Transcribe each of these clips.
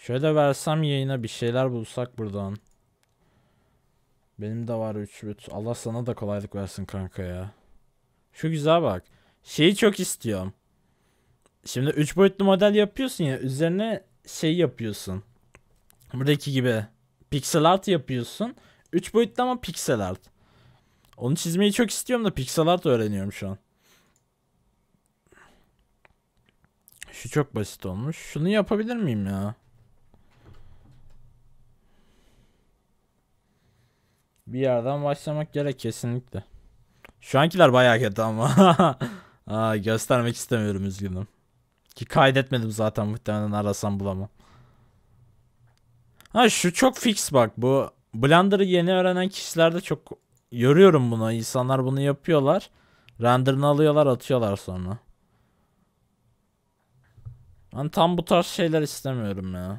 Şöyle versem yayına bir şeyler bulsak buradan. Benim de var 3 büt. Allah sana da kolaylık versin kanka ya. Şu güzel bak. Şeyi çok istiyorum. Şimdi 3 boyutlu model yapıyorsun ya. Üzerine şey yapıyorsun. Buradaki gibi. Pixel art yapıyorsun. 3 boyutlu ama pixel art. Onu çizmeyi çok istiyorum da pixel art öğreniyorum şu an. Şu çok basit olmuş. Şunu yapabilir miyim ya? Bir yerden başlamak gerek kesinlikle. Şu ankiler bayağı kötü ama. Göstermek istemiyorum, üzgünüm. Ki kaydetmedim zaten, muhtemelen arasam bulamam. Şu çok fix bak, bu Blender'ı yeni öğrenen kişilerde çok görüyorum bunu. İnsanlar bunu yapıyorlar. Render'ını alıyorlar, atıyorlar sonra. Ben tam bu tarz şeyler istemiyorum ya.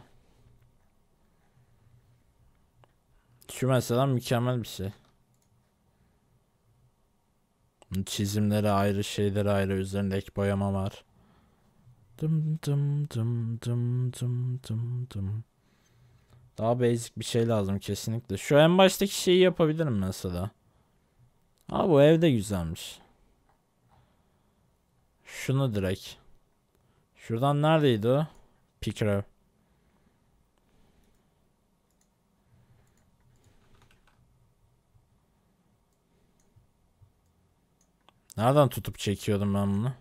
Şu mesela mükemmel bir şey. Çizimleri ayrı, şeyleri ayrı, üzerinde ek boyama var. Dım dım dım dım dım dım dım. Daha basic bir şey lazım kesinlikle. Şu en baştaki şeyi yapabilirim mesela. Bu ev de güzelmiş. Şunu direkt. Şuradan neredeydi o? Picker. Nereden tutup çekiyordum ben bunu?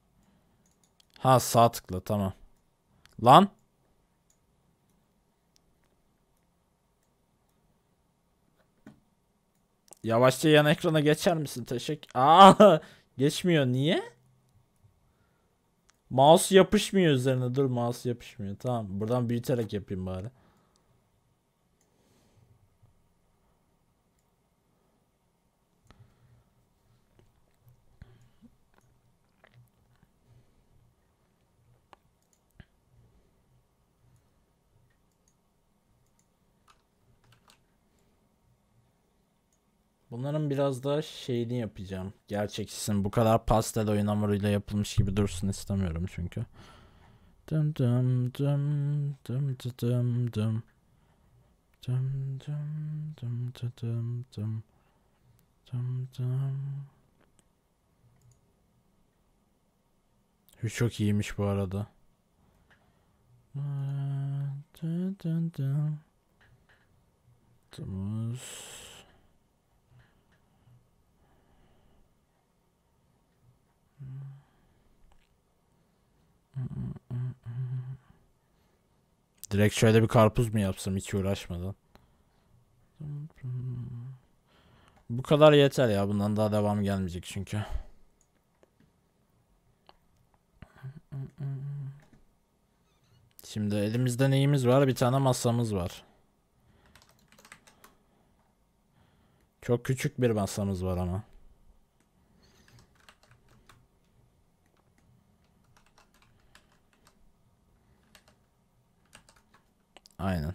Sağ tıkla, tamam. Lan. Yavaşça yan ekrana geçer misin? Geçmiyor, niye? Mouse yapışmıyor üzerine. Dur, mouse yapışmıyor. Tamam, buradan büyüterek yapayım bari. Bunların biraz daha şeyini yapacağım. Gerçekçisini, bu kadar pastel oyun hamuruyla yapılmış gibi dursun istemiyorum çünkü. Dım dım dım dım dım dım dım dım dım dım dım dım dım. Şu çok iyiymiş bu arada. Temmuz. Direkt şöyle bir karpuz mu yapsam hiç uğraşmadan? Bu kadar yeter ya. Bundan daha devam gelmeyecek çünkü. Şimdi elimizde neyimiz var? Bir tane masamız var. Çok küçük bir masamız var ama. Aynen.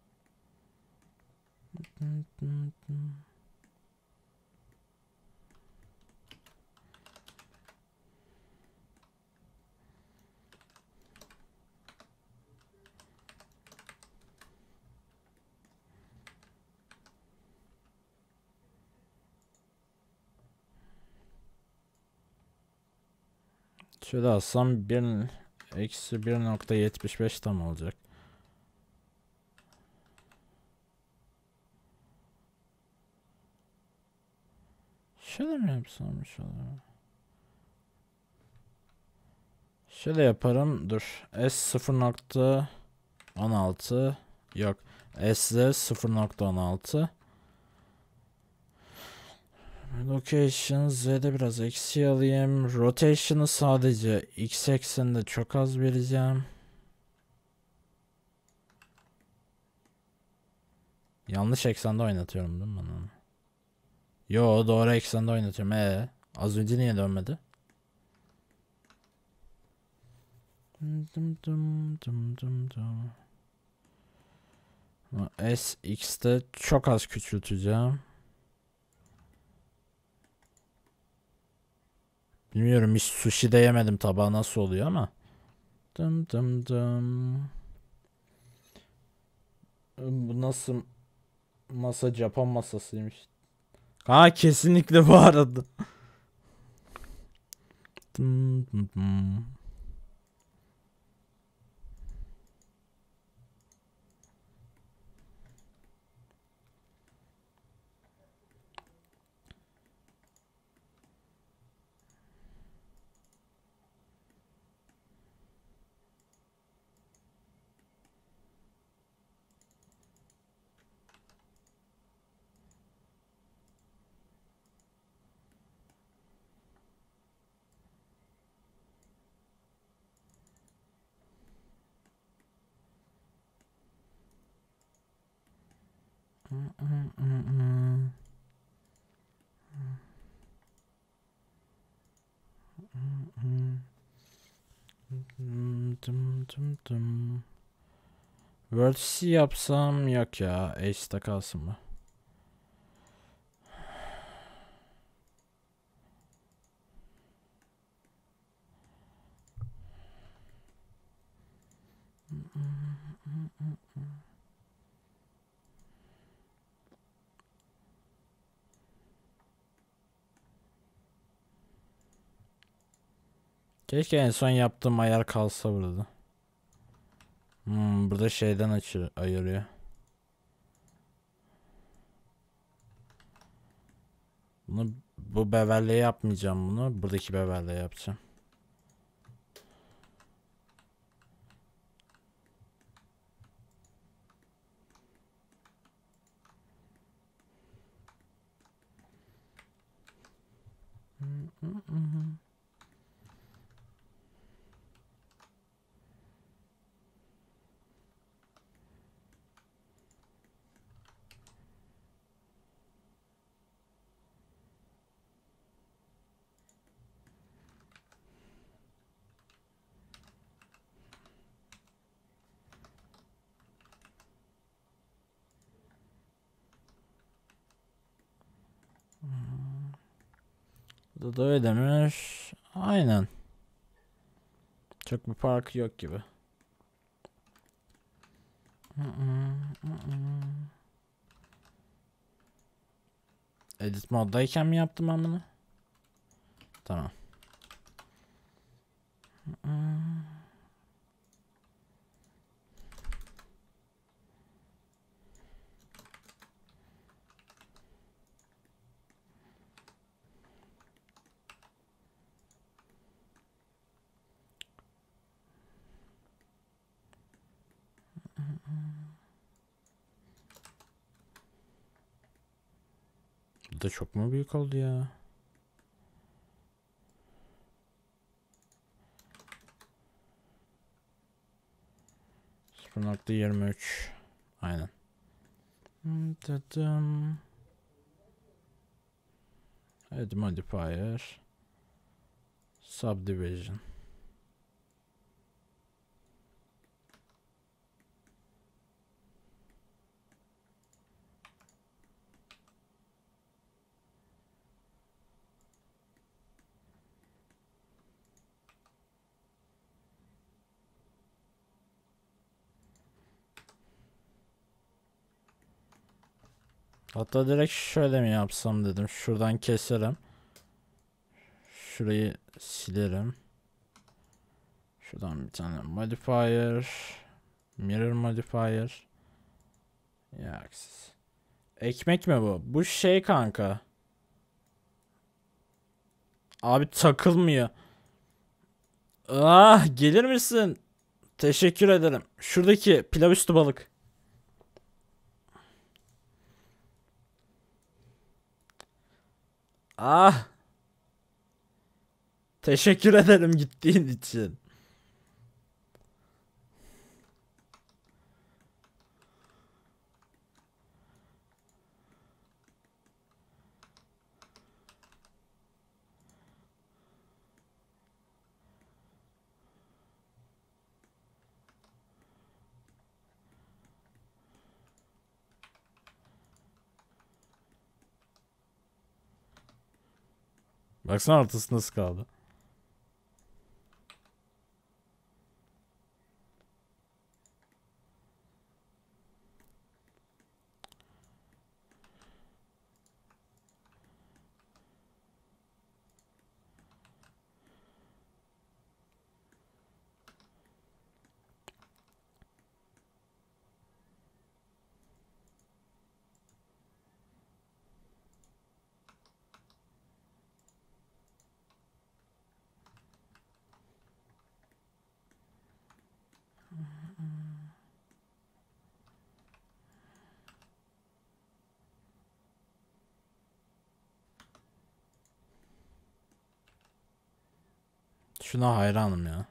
Şöyle alsam 1 eksi 1.75 tam olacak. Şöyle mi yapsam şöyle? Şöyle yaparım. Dur. S 0.16 yok. S 0.16. Location Z'de biraz eksi alayım. Rotation'ı sadece X ekseninde çok az vereceğim. Yanlış eksende oynatıyorum değil mi ben onu? Yo, doğru eksende oynatıyorum. Az önce niye dönmedi? SX'te çok az küçülteceğim. Bilmiyorum, hiç sushi de yemedim, tabağı nasıl oluyor ama. Dım dım dım. Bu nasıl masa, Japon masasıymış. Ha, kesinlikle bu arada. Dum dum dum. Dum dum dum. Vertice yapsam yok ya. Ace'de kalsın bu. Keşke en son yaptığım ayar kalsa burada. Burada şeyden ayırıyor. Bu beverle yapmayacağım bunu. Buradaki beverle yapacağım. Bu da ödemiş. Aynen. Çok bir farkı yok gibi. Edit moddayken mi yaptım ben bunu? Tamam. Bu da çok mu büyük oldu ya? .23. Aynen. Add modifier. Subdivision. Hatta direkt şöyle mi yapsam dedim. Şuradan keserim. Şurayı silerim. Şuradan bir tane modifier. Mirror modifier. Ya ekmek mi bu? Bu şey kanka. Abi takılmıyor. Ah, gelir misin? Teşekkür ederim. Şuradaki pilav üstü balık. Ah, teşekkür ederim gittiğin için. Baksana ortası nasıl kaldı. şuna hayranım ya.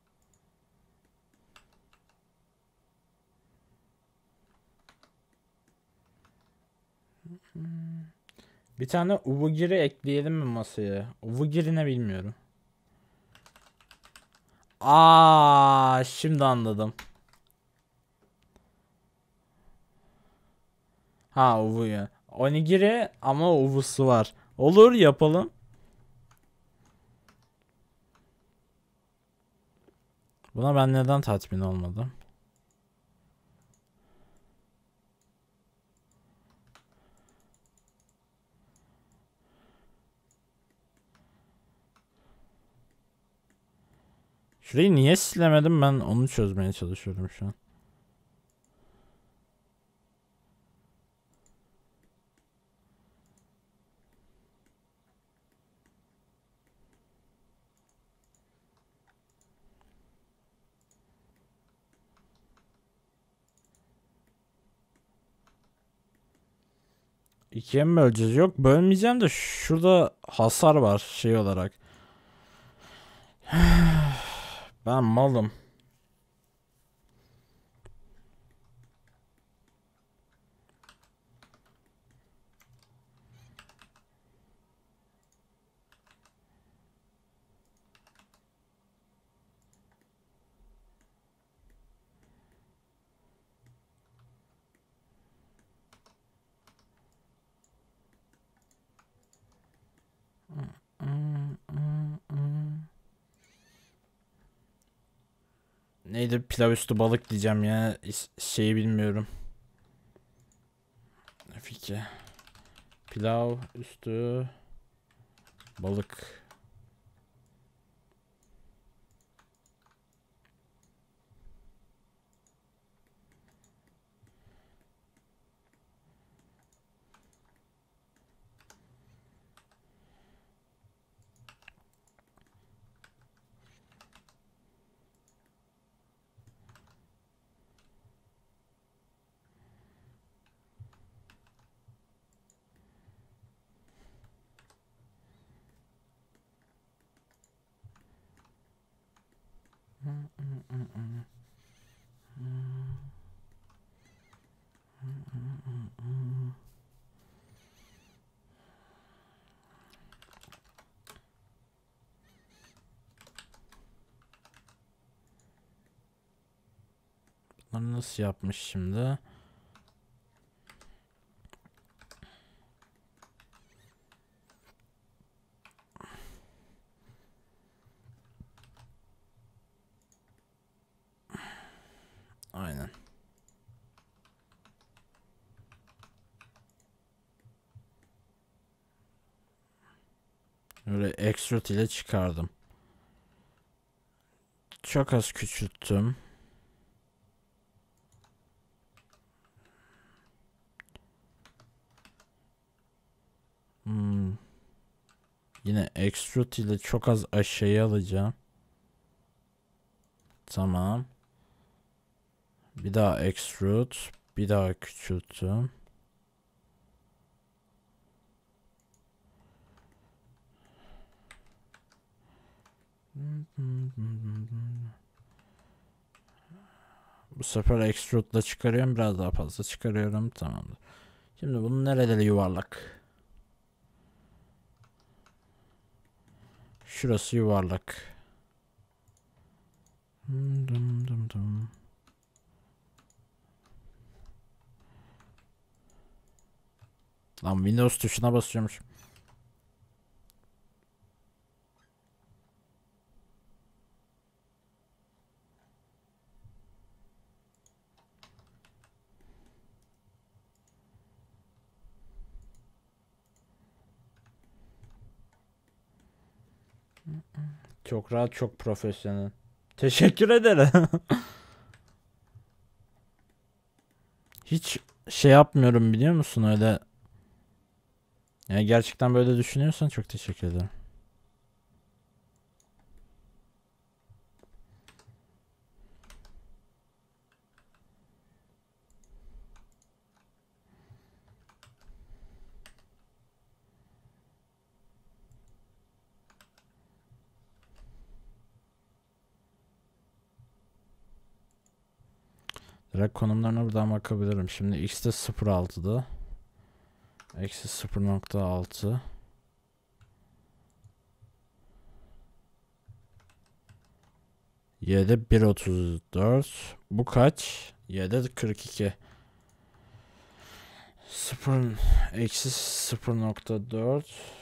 Bir tane Uvugiri ekleyelim mi masaya? Uvugiri ne bilmiyorum. Şimdi anladım. Ha, uvu ya. Onigiri ama uvusu var. Olur, yapalım. Buna ben neden tatmin olmadım? Şurayı niye silemedim, ben onu çözmeye çalışıyorum şu an. İkiye mi böleceğiz? Yok, bölmeyeceğim de şurada hasar var şey olarak. Ben malım. Neydi, pilav üstü balık diyeceğim ya. Şeyi bilmiyorum. Fikri. Pilav üstü balık. Bunları nasıl yapmış şimdi? Aynen. Böyle extrude ile çıkardım. Çok az küçülttüm. Yine extrude ile çok az aşağıya alacağım. Tamam. Bir daha extrude. Bir daha küçülttüm. Bu sefer extrude ile çıkarıyorum. Biraz daha fazla çıkarıyorum. Tamamdır. Şimdi bunu nereleri yuvarlak? Şurası yuvarlak. Lan Windows tuşuna basıyormuş. Çok rahat, çok profesyonel. Teşekkür ederim. Hiç şey yapmıyorum, biliyor musun, öyle. Yani gerçekten böyle düşünüyorsan çok teşekkür ederim. Direkt konumlarına buradan bakabilirim. Şimdi x'de 0.6'da. Eksi 0.6. Y'de 1.34. Bu kaç? Y'de 42. 0 eksi 0.4.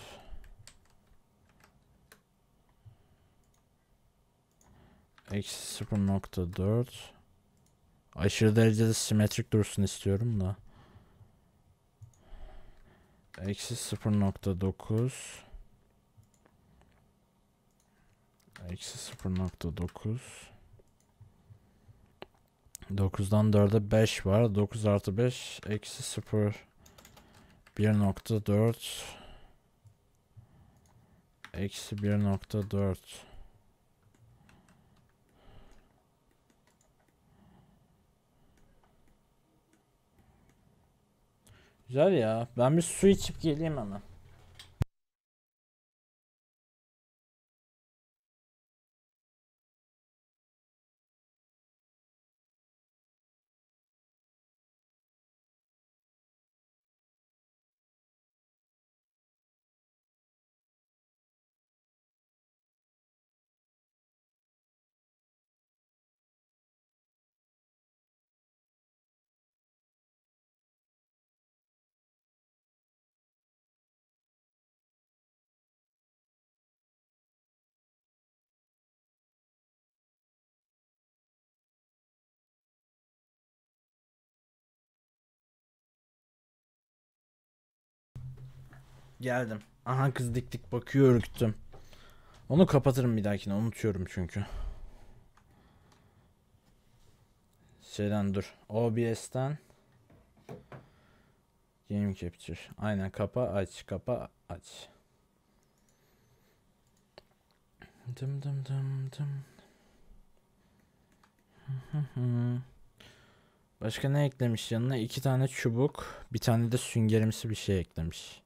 Eksi 0.4. Aşırı derecede simetrik dursun istiyorum da. Eksi 0.9. Eksi 0.9. 9'dan 4'e 5 var. 9 artı 5 eksi 0. 1.4. Eksi 1.4. Güzel ya. Ben bir su içip geleyim hemen. Geldim. Aha kız dik dik bakıyor, ürktüm. Onu kapatırım bir dahakine, unutuyorum çünkü. Şeyden dur. OBS'ten Game Capture. Aynen, kapa aç, kapa aç. Dım dım dım dım. Başka ne eklemiş yanına? 2 tane çubuk, bir tane de süngerimsi bir şey eklemiş.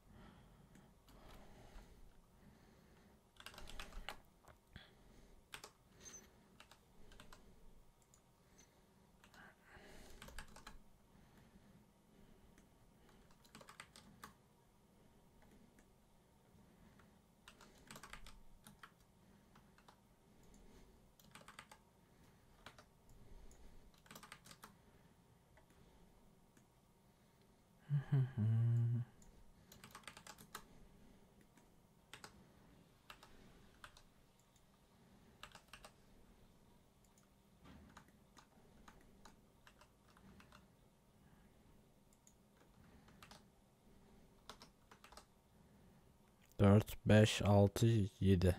Dört, beş, altı, yedi.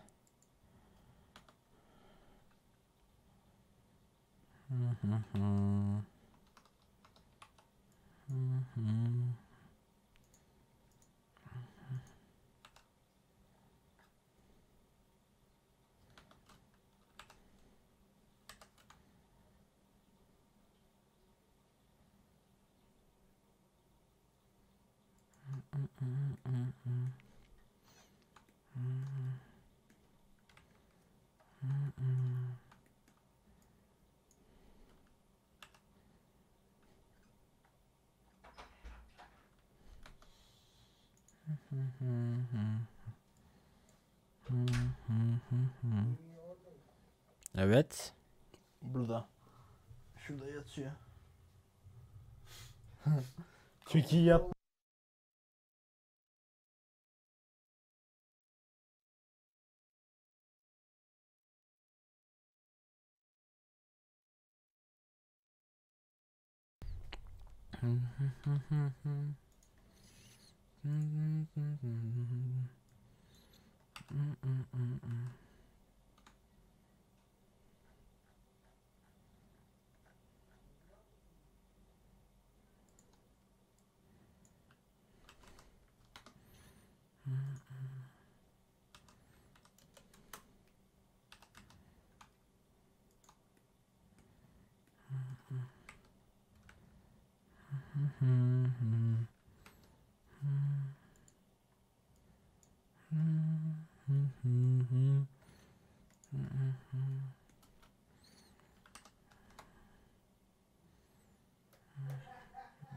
Evet. Burada. Şurada yatıyor. Çok iyi yap.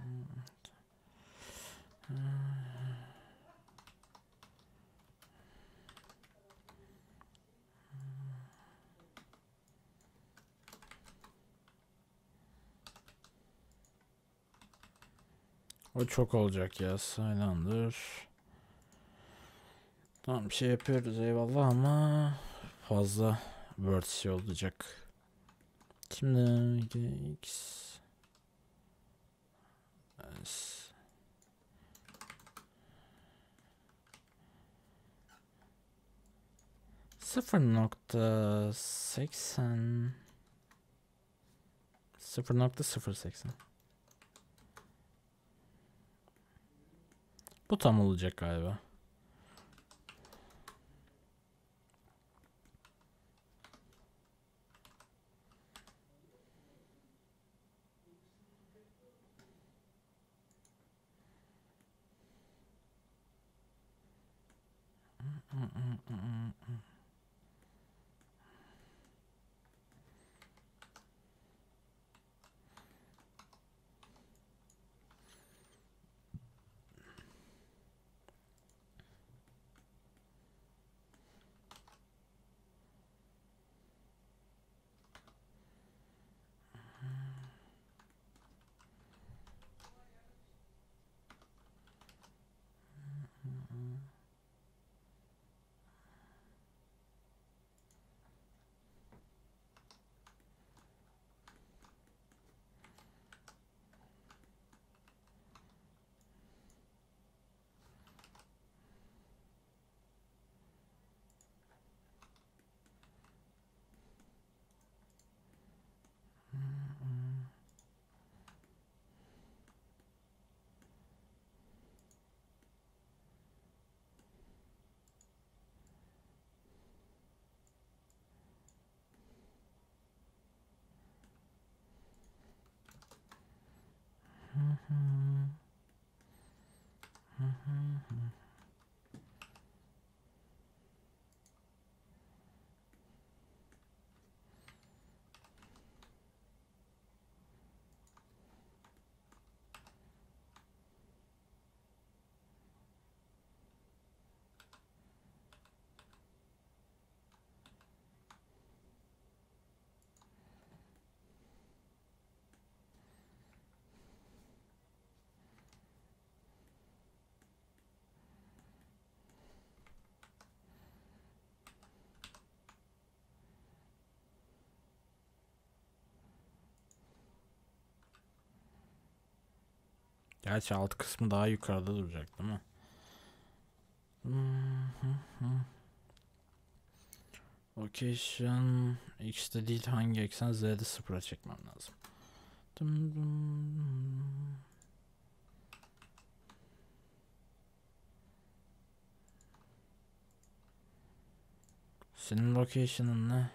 O çok olacak ya. Saylandır. Tamam bir şey yapıyoruz eyvallah ama fazla word şey olacak. Şimdi x 0.80 0.080 Bu tam olacak galiba. Gerçi alt kısmı daha yukarıda duracak değil mi? Location X'de değil, hangi eksen? Z'de 0'a çekmem lazım. Senin location'ın ne?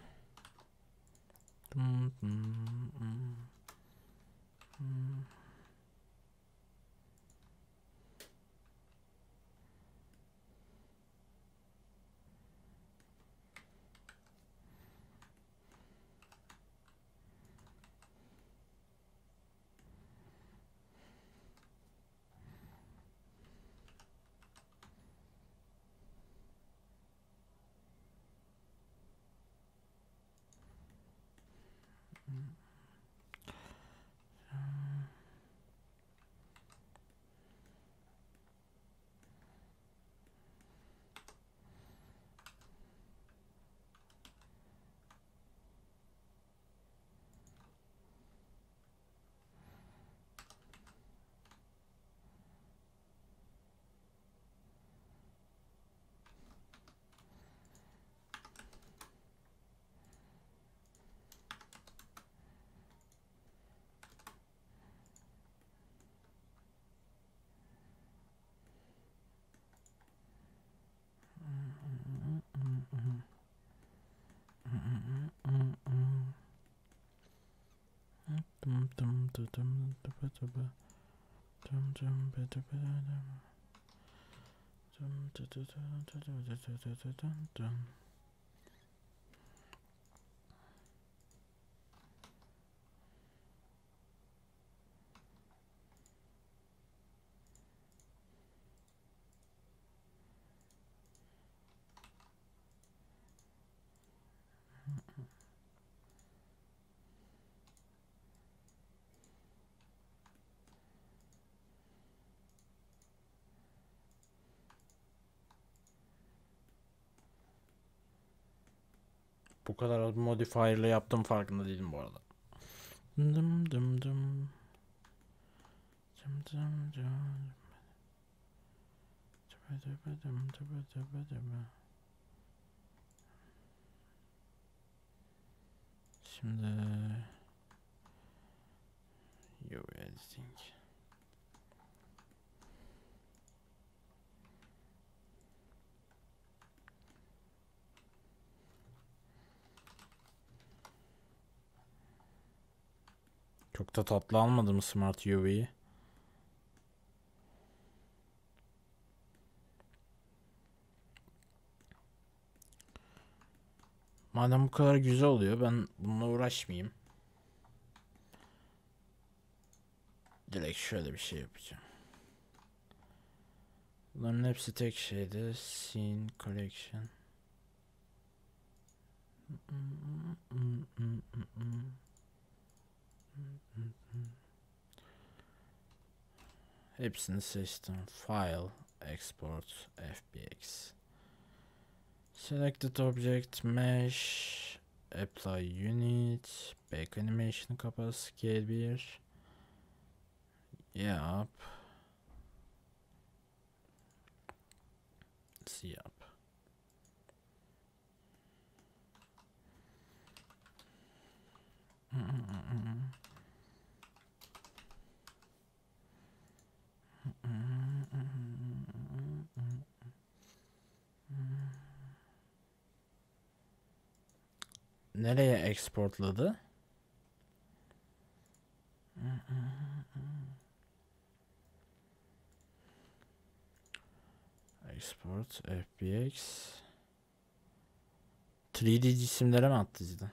Bu kadar modifier'la yaptığım farkında değilim bu arada. Dım dım dım. Dım dım dım. Şimdi UV editing. Çok da tatlı almadım Smart UV'yi. Madem bu kadar güzel oluyor, ben bununla uğraşmayayım. Direkt şöyle bir şey yapacağım. Bunların hepsi tek şeydi. Scene Collection. Hepsini seçtim. File, Export, FBX. Selected Object, Mesh, Apply Unit, Back Animation kapa, Scale 1. Yap. Yap. Nereye exportladı? Export FBX. 3D cisimlere mi attı cidden?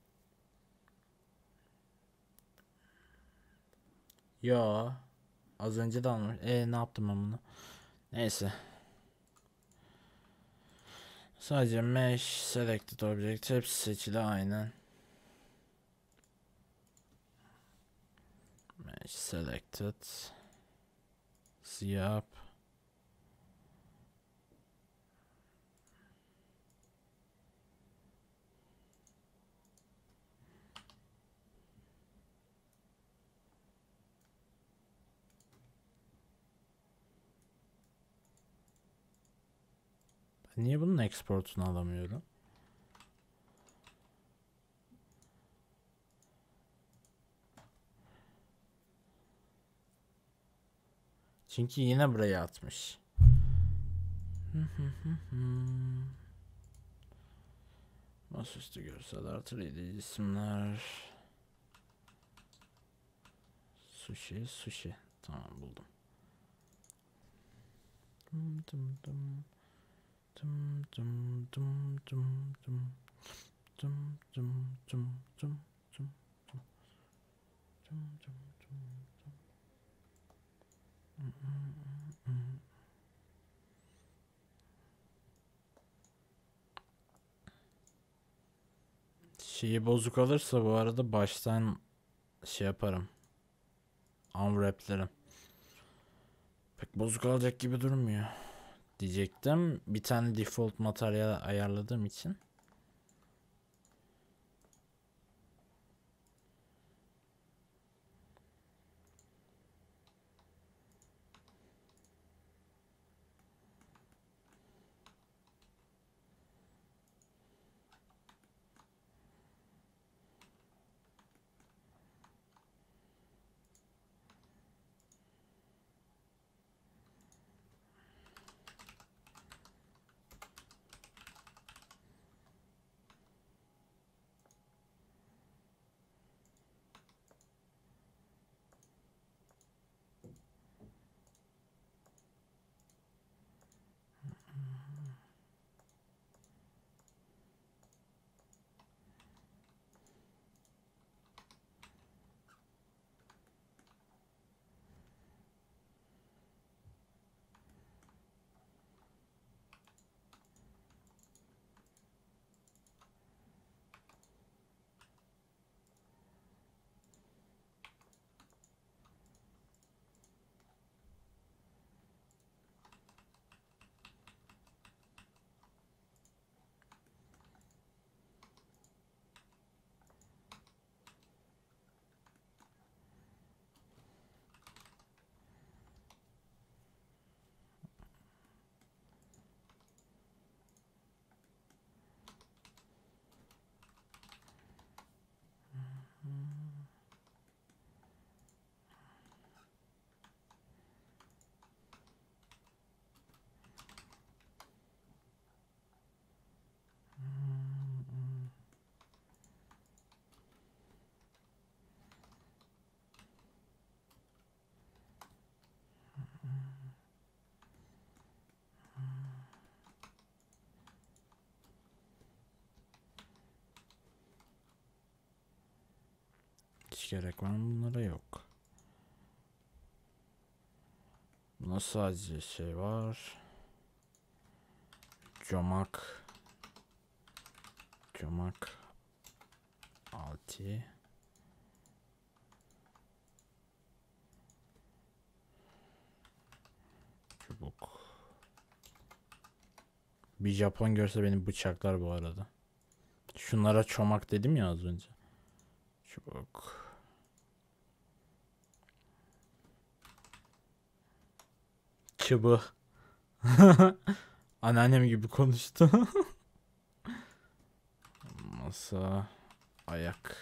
Yo. Az önce de almış. Ne yaptım ben bunu? Neyse. Sadece mesh, selected object hepsi seçili aynen. Mesh selected. Yap. Ben niye bunun exportunu alamıyorum? Çünkü yine buraya atmış. Masaüstü görseller, 3D cisimler. Sushi. Tamam buldum. Şeyi bozuk alırsa bu arada baştan şey yaparım. Unwrap'lerim. Pek bozuk alacak gibi durmuyor. Diyecektim. Bir tane default materyal ayarladığım için. gerek var mı? Bunlara yok. Buna sadece şey var. Çomak. Çomak. 6. Çubuk. Bir Japon görse beni bıçaklar bu arada. Şunlara çomak dedim ya az önce. Çubuk. Çıbık. Anneannem gibi konuştu. Masa. Ayak.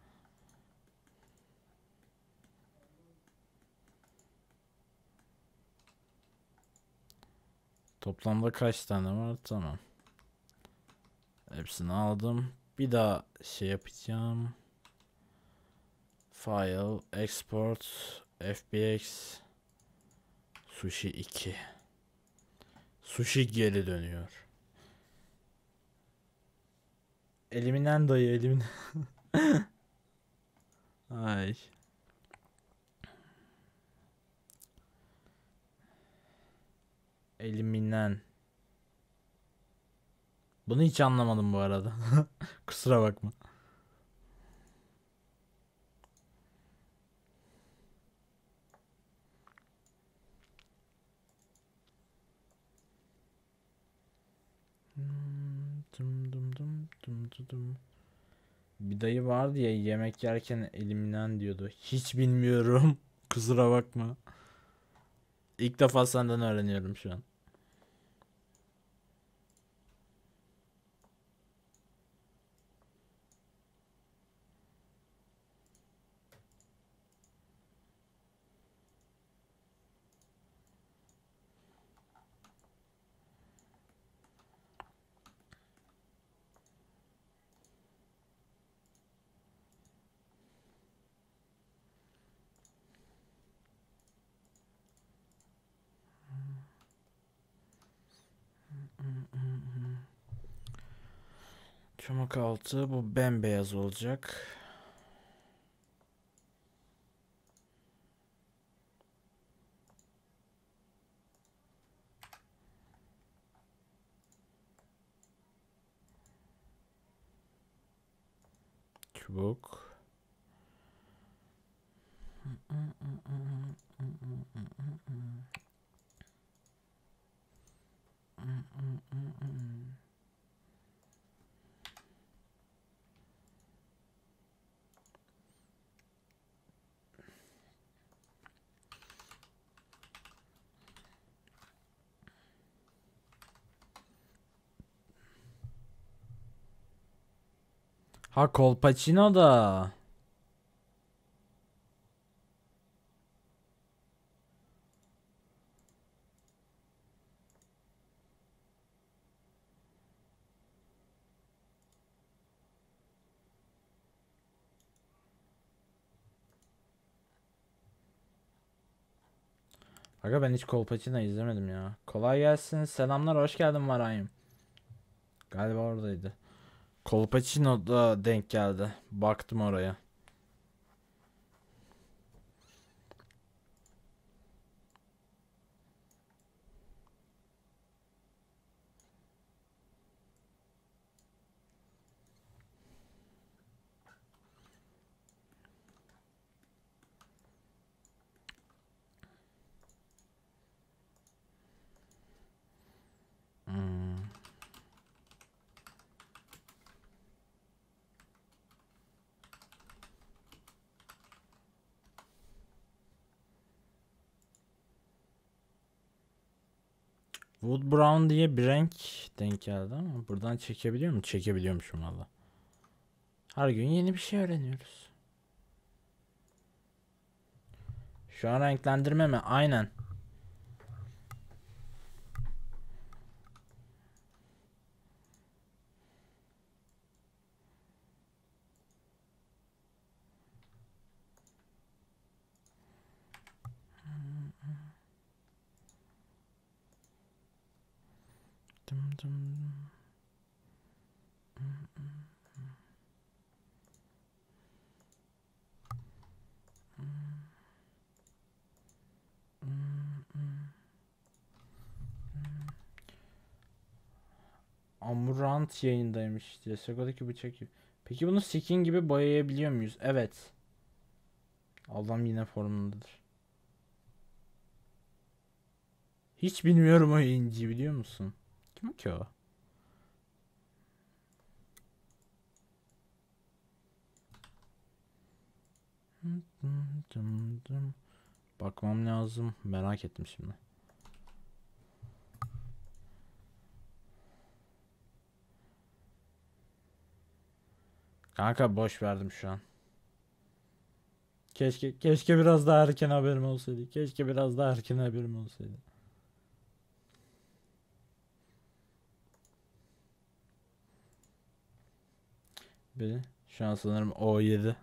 Toplamda kaç tane var? Tamam. Hepsini aldım. Bir daha şey yapacağım. File, export, FBX, sushi 2. Sushi geri dönüyor. Eliminen dayı elimin. Ay. Eliminen. Bunu hiç anlamadım bu arada. Kusura bakma. Bir dayı vardı ya yemek yerken elimden diyordu. Hiç bilmiyorum. Kusura bakma. İlk defa senden öğreniyorum şu an. Çomak altı bu bembeyaz olacak. Çubuk. Ha Kolpaçino da. Aga ben hiç Kolpaçino izlemedim ya. Kolay gelsin. Selamlar hoş geldin Marayım. Galiba oradaydı. Kolpaçino da denk geldi. Baktım oraya. Hmm. Wood Brown diye bir renk denk geldi ama buradan çekebiliyor mu? Çekebiliyormuşum valla. Her gün yeni bir şey öğreniyoruz. Şu an renklendirme mi? Aynen. Dım dım. Amurant yayındaymış. CSGO'daki bıçak gibi. Peki bunu skin gibi boyayabiliyor muyuz? Evet. Adam yine formundadır. Hiç bilmiyorum o yayıncıyı, biliyor musun? Kim ki o? Bakmam lazım. Merak ettim şimdi. Kanka boş verdim şu an. Keşke biraz daha erken haberim olsaydı. Keşke biraz daha erken haberim olsaydı. Bir şu an sanırım O7.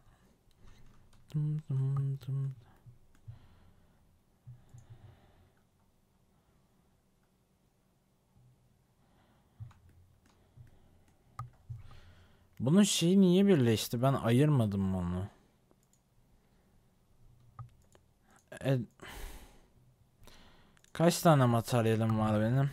Bunun şeyi niye birleşti? Ben ayırmadım onu. E, kaç tane materyalim var benim?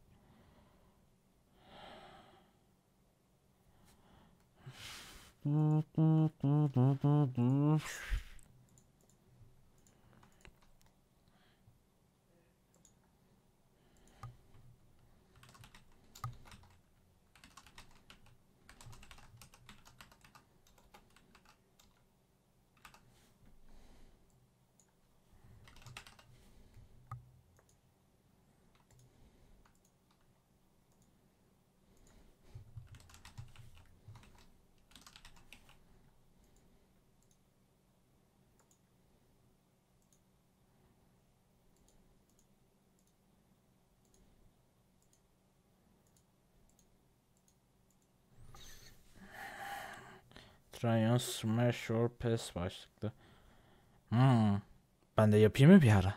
Try and smash or pass başlıklı. Ben de yapayım mı bir ara?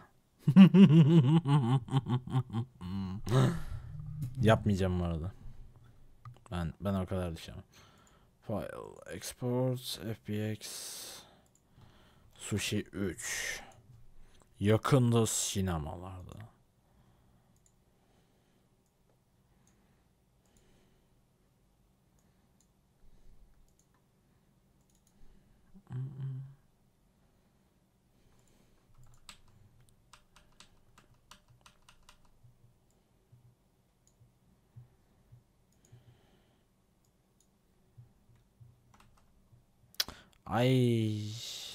Yapmayacağım bu arada. Ben o kadar düşemem. File export fbx Sushi 3 yakında sinemalarda. Ay.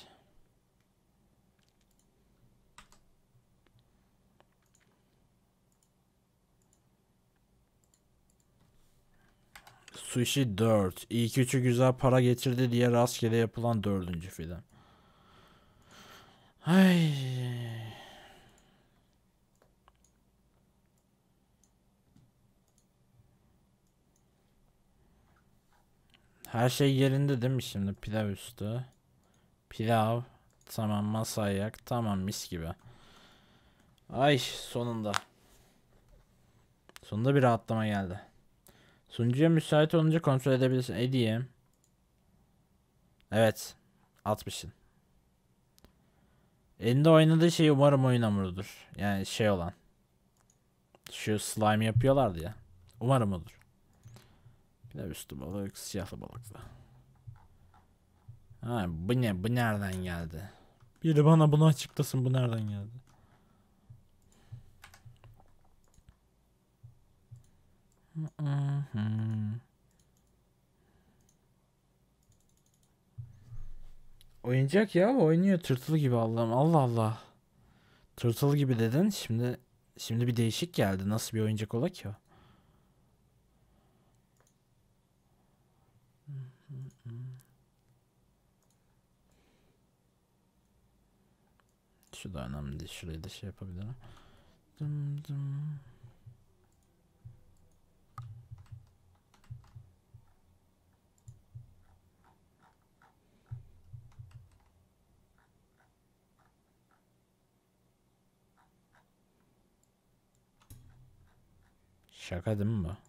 Sushi 4. İlk üçü güzel para getirdi diye rastgele yapılan dördüncü film. Ay. Her şey yerinde değil mi şimdi? Pilav üstü. Pilav. Tamam, masa ayak. Tamam, mis gibi. Ay, sonunda. Sonunda bir rahatlama geldi. Sunucuya müsait olunca kontrol edebilirsin. Edeyim. Evet. 60'ın. Elinde oynadığı şey umarım oyun hamurudur. Yani şey olan. Şu slime yapıyorlardı ya. Umarım odur. Pilav üstü balık, siyahlı balıklı. Ha, bu ne? Bu nereden geldi? Biri bana bunu açıklasın, bu nereden geldi? Oyuncak ya, oynuyor tırtıl gibi, Allah'ım, Allah Allah. Tırtıl gibi dedin, şimdi bir değişik geldi. Nasıl bir oyuncak ola ki o? Şu da önemli değil. Şurayı da şey yapabilirim. Dım dım. Şaka değil mi bu?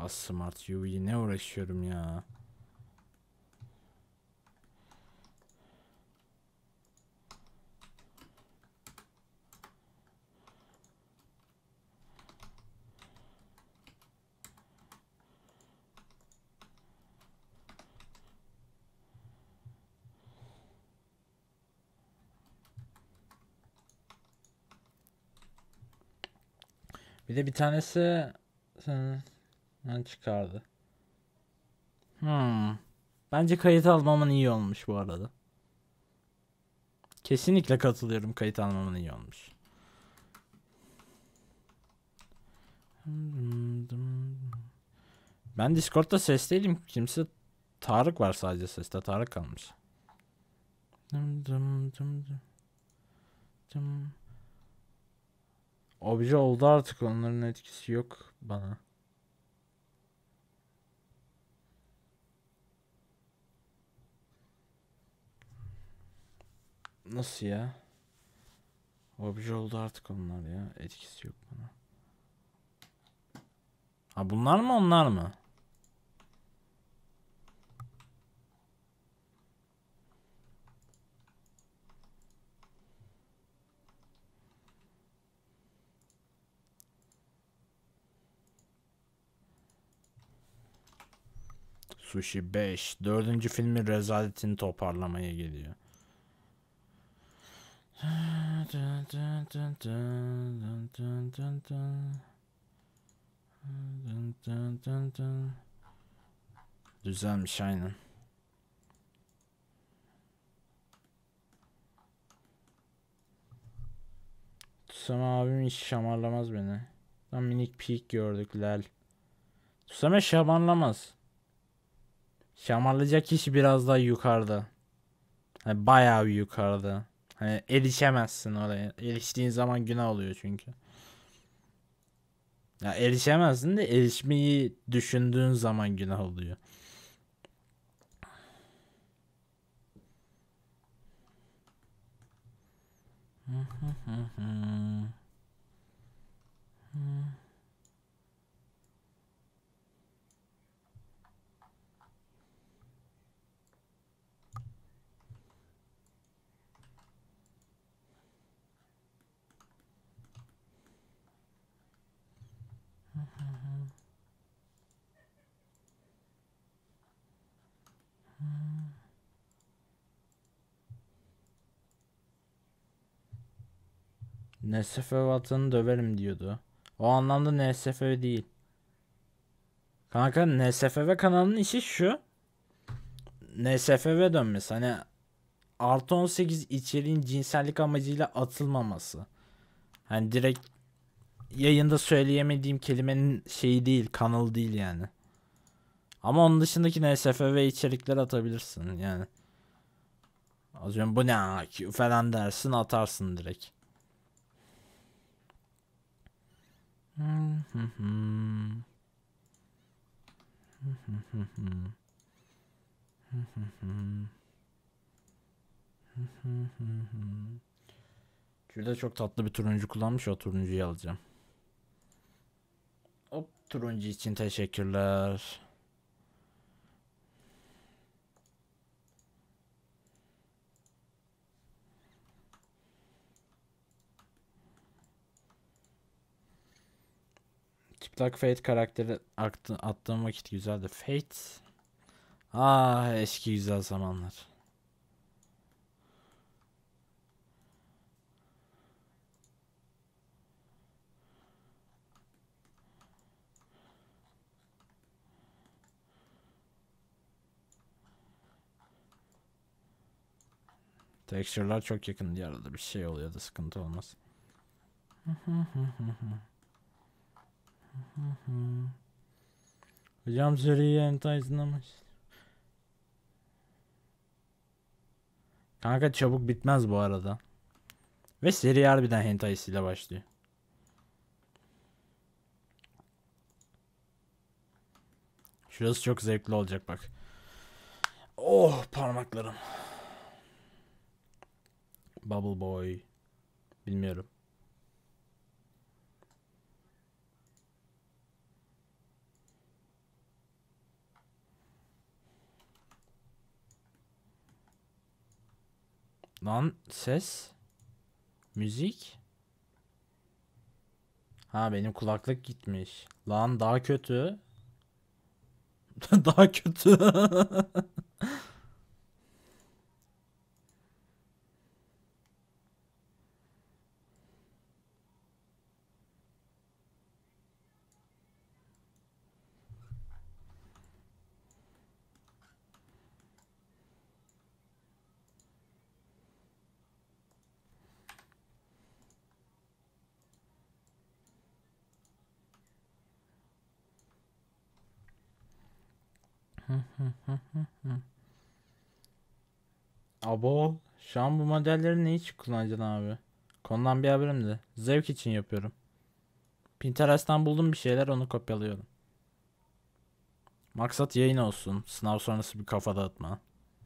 Smart UV ne uğraşıyorum ya. Bir de bir tanesi çıkardı. Bence kayıt almamın iyi olmuş bu arada. Kesinlikle katılıyorum, kayıt almamın iyi olmuş. Ben Discord'da sesteydim. Kimse Tarık var sadece seste. Tarık kalmış. Obje oldu artık, onların etkisi yok bana. Nasıl ya? Obje oldu artık onlar ya. Etkisi yok bana. Ha bunlar mı onlar mı? Sushi 5. Dördüncü filmin rezaletini toparlamaya geliyor. Güzelmiş aynen. Tusama abim hiç şamarlamaz beni. Tam minik peak gördük lel. Tusama şamarlamaz. Şamarlayacak kişi biraz daha yukarıda. Hani bayağı bir yukarıda. Hani erişemezsin oraya. Eriştiğin zaman günah oluyor çünkü. Ya erişemezsin de erişmeyi düşündüğün zaman günah oluyor. NSF vatanı döverim diyordu. O anlamda NSF değil. Kanka NSFV kanalının işi şu. NSFV dönmesi. Hani artı 18 içeriğin cinsellik amacıyla atılmaması. Hani direkt yayında söyleyemediğim kelimenin şeyi değil, kanalı değil yani. Ama onun dışındaki NSFV içerikler atabilirsin yani. Az önce bu ne falan dersin, atarsın direkt. Şurada çok tatlı bir turuncu kullanmış, o turuncuyu alacağım. O turuncu için teşekkürler. Çıplak Fate karakteri attığım vakit güzeldi. Fate. Ah eski güzel zamanlar. Texture'lar çok yakın diye arada bir şey oluyor da sıkıntı olmaz. Hocam seriyi hentai izlemiş. Kanka çabuk bitmez bu arada. Ve seri harbiden hentai ile başlıyor. Şurası çok zevkli olacak bak. Oh parmaklarım. Bubble Boy. Bilmiyorum. Lan ses. Müzik. Ha benim kulaklık gitmiş. Lan daha kötü. Daha kötü. Abo. Şu an bu modelleri ne için kullanacaksın abi? Konudan bir haberim de. Zevk için yapıyorum. Pinterest'ten buldum bir şeyler, onu kopyalıyorum. Maksat yayın olsun. Sınav sonrası bir kafa dağıtma.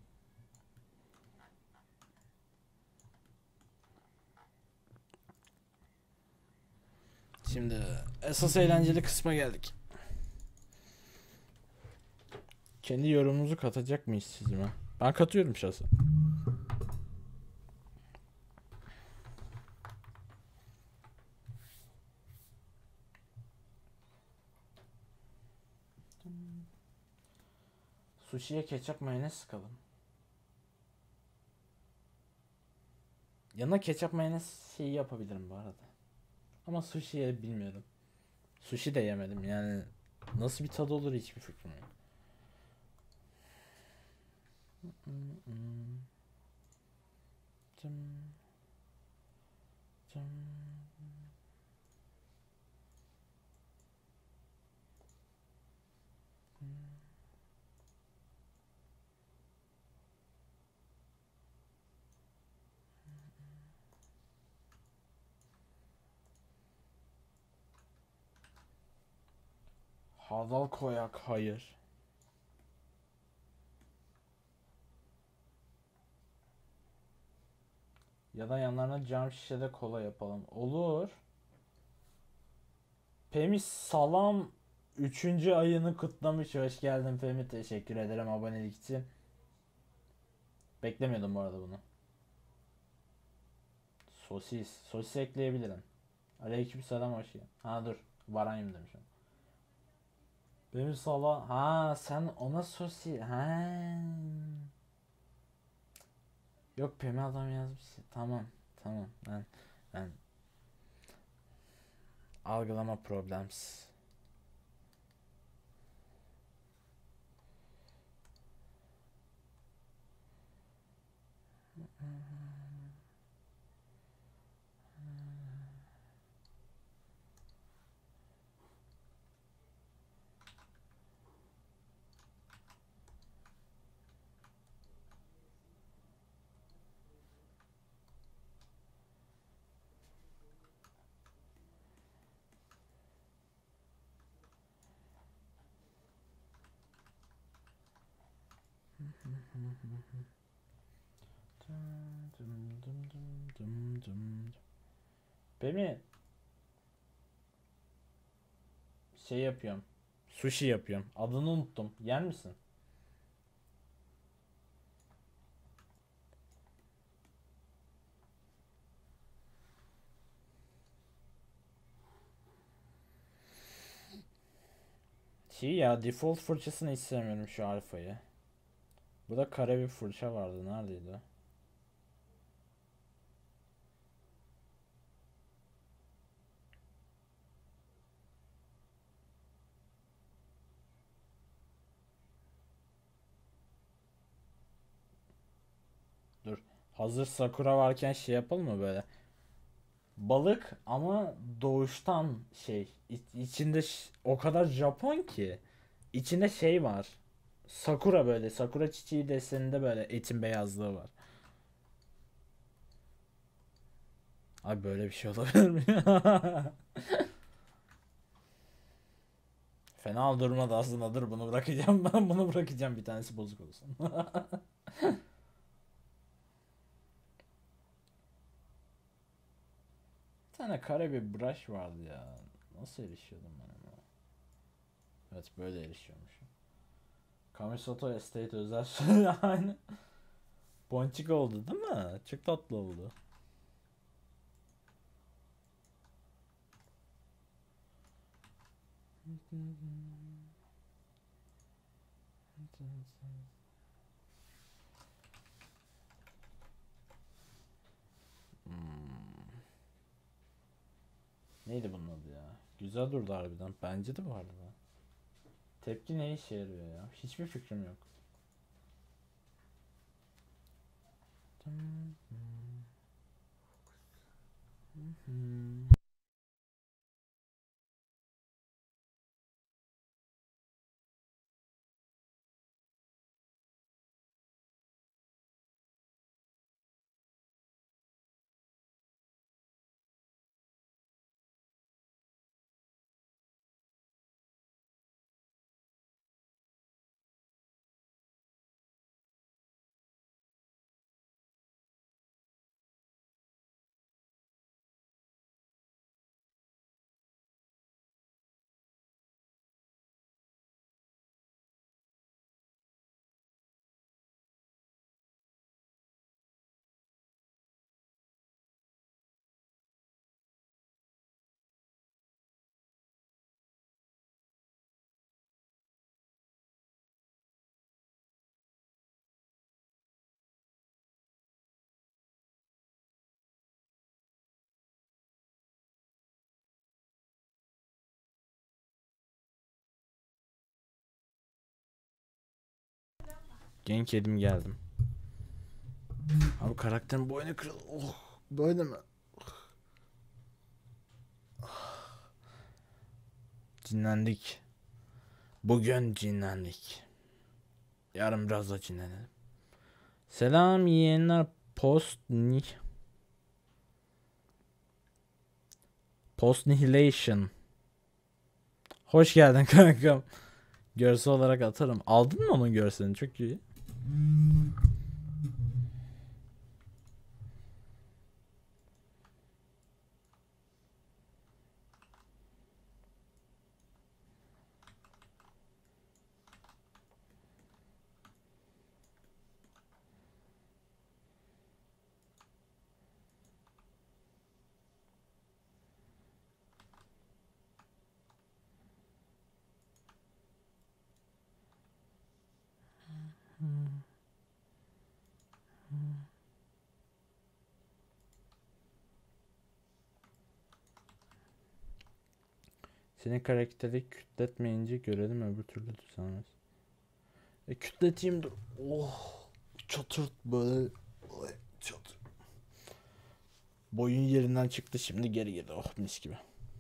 Şimdi esas eğlenceli kısma geldik. Kendi yorumumuzu katacak mıyız çizime? Ben katıyorum şahsen. Sushi'ye ketçap mayonez sıkalım. Yanına ketçap mayonez şeyi yapabilirim bu arada. Ama sushi'ye bilmiyorum. Sushi de yemedim yani. Nasıl bir tadı olur hiçbir fikrim yok. Hardal koyak hayır. Ya da yanlarına cam şişede kola yapalım. Olur. Pemi salam 3. ayını kutlamış. Hoş geldin Pemi. Teşekkür ederim abonelik için. Beklemiyordum bu arada bunu. Sosis. Sosis ekleyebilirim. Aleykümselam hoş geldin. Ha dur. Varayım demişim. Pemi salam. Ha sen ona sosis. Ha. Yok Pemi adam yazmış. Tamam. Tamam. Ben algılama problems. Pemi şey yapıyorum. Sushi yapıyorum. Adını unuttum. Yer misin? Şey ya, default fırçasını hiç sevmiyorum şu alfayı. Bu da kare bir fırça vardı. Neredeydi o? Dur. Hazır Sakura varken şey yapalım mı böyle? Balık ama doğuştan şey. İçinde o kadar Japon ki. İçinde şey var. Sakura böyle. Sakura çiçeği deseninde böyle etin beyazlığı var. Abi böyle bir şey olabilir mi? Fena durmadı aslında. Dur bunu bırakacağım. Ben bunu bırakacağım. Bir tanesi bozuk olsun. Bir tane kare bir brush vardı ya. Nasıl erişiyordum ben ona? Evet böyle erişiyormuşum. Kamisoto Estate özel. Aynı. Ponçik oldu değil mi? Çok tatlı oldu. Neydi bunun adı ya? Güzel durdu harbiden. Bence de bu arada. Tepki ne işe yarıyor ya? Hiçbir fikrim yok. Genç kedim geldim. Abi karakterin boynu kırıldı. Oh, böyle mi? Cinlendik. Bugün cinlendik. Yarın biraz da cinlenelim. Selam yeğenler. Post Nihilation. Hoş geldin kankam. Görsel olarak atarım. Aldın mı onun görselini? Çok iyi. Senin karakteri kütletmeyince görelim, öbür türlü düzelmez. Kütleteyim dur. Oh. Çatırt böyle. Çatır. Boyun yerinden çıktı, şimdi geri girdi. Oh, mis gibi.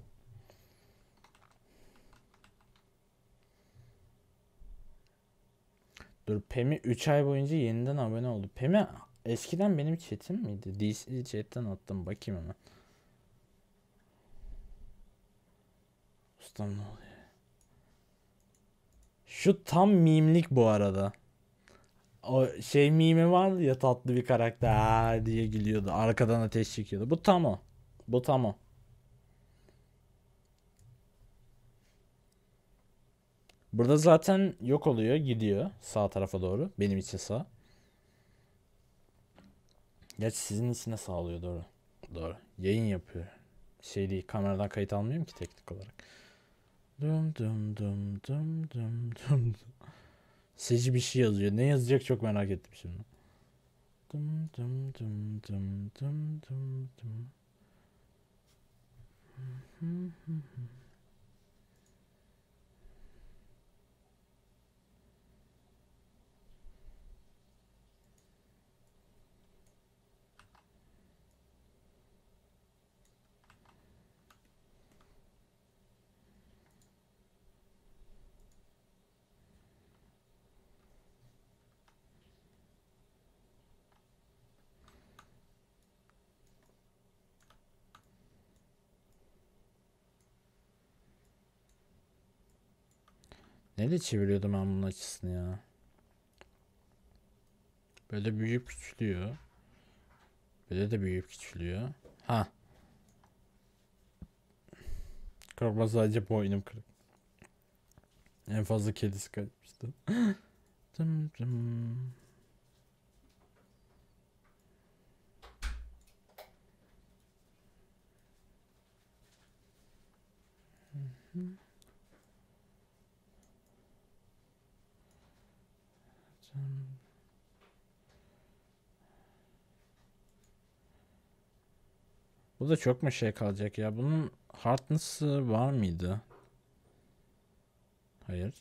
Dur, Pemi 3 ay boyunca yeniden abone oldu. Pemi eskiden benim chatim miydi? DC chatten attım, bakayım hemen. Ustam ne oluyor? Şu tam mimlik bu arada. O şey mimi vardı ya, tatlı bir karakter "Aa" diye gülüyordu. Arkadan ateş çekiyordu. Bu tam o. Bu tam o. Burada zaten yok oluyor, gidiyor sağ tarafa doğru. Benim için sağ. Gerçi sizin için de sağ oluyor, doğru. Doğru. Yayın yapıyor. Şey değil, kameradan kayıt almıyorum ki teknik olarak. Dum dum dum dum dum dum. Seci bir şey yazıyor. Ne yazacak çok merak ettim şimdi. Dum dum dum dum dum dum dum. Neyle çeviriyordum ben bunun açısını ya? Böyle büyüyüp küçülüyor. Böyle de büyüyüp küçülüyor. Ha. Korkma, sadece boynum kırık. En fazla kedisi kaçmıştı. Dım dım. Bu da çok mu şey kalacak ya? Bunun hardness'ı var mıydı? Hayır.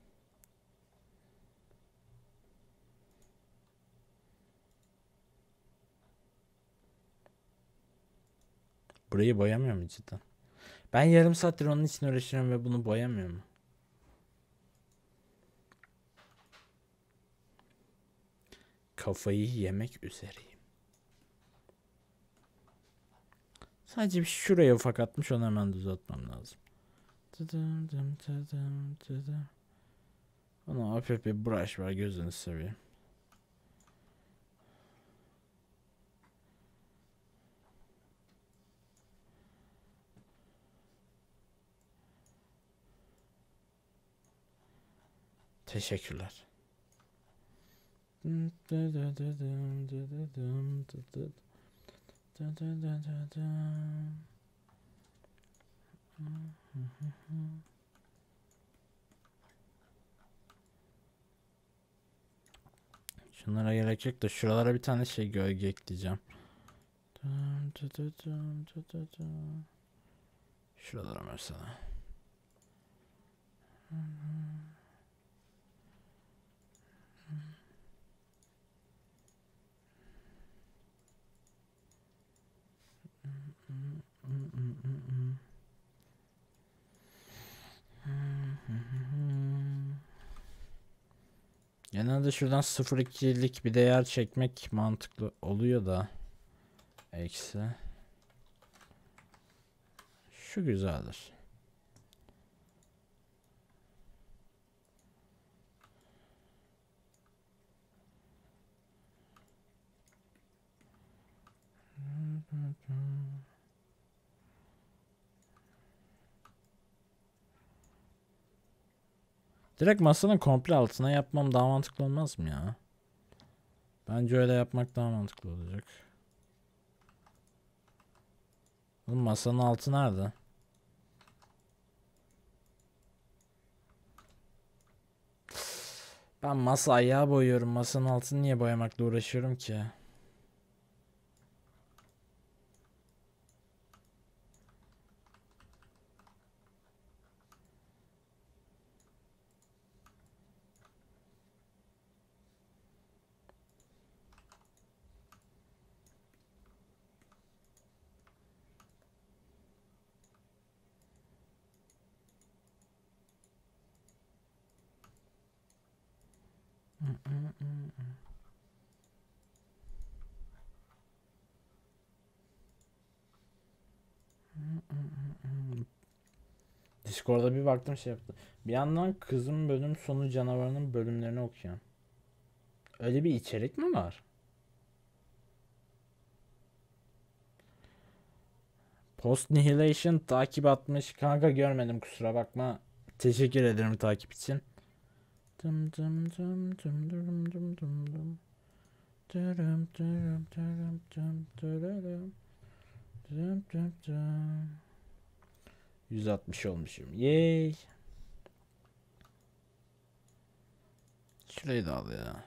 Burayı boyamıyor mu cidden? Ben yarım saattir onun için uğraşıyorum ve bunu boyamıyorum. Kafayı yemek üzereyim. Sadece bir şuraya ufak atmış, onu hemen düzeltmem lazım. Ona hafif bir brush var, gözünü seveyim. Teşekkürler. Şunlara gerek yok da şuralara bir tane şey gölge ekleyeceğim. Şuralara mesela. Genelde şuradan 0,2'lik bir değer çekmek mantıklı oluyor da. Eksi. Şu güzeldir. Direkt masanın komple altına yapmam daha mantıklı olmaz mı ya? Bence öyle yapmak daha mantıklı olacak. Oğlum masanın altı nerede? Ben masa ayağı boyuyorum. Masanın altını niye boyamakla uğraşıyorum ki? Discord'da bir baktım şey yaptı. Bir yandan kızım bölüm sonu canavarının bölümlerini okuyan. Öyle bir içerik mi var? Post Nihilation takip atmış. Kanka görmedim, kusura bakma. Teşekkür ederim takip için. Dım dım dım dım dım dım dım dım. Dırım dırım dırım dım dırırım. Dırım dım dım. 160 olmuşum. Yay. Şurayı da al ya.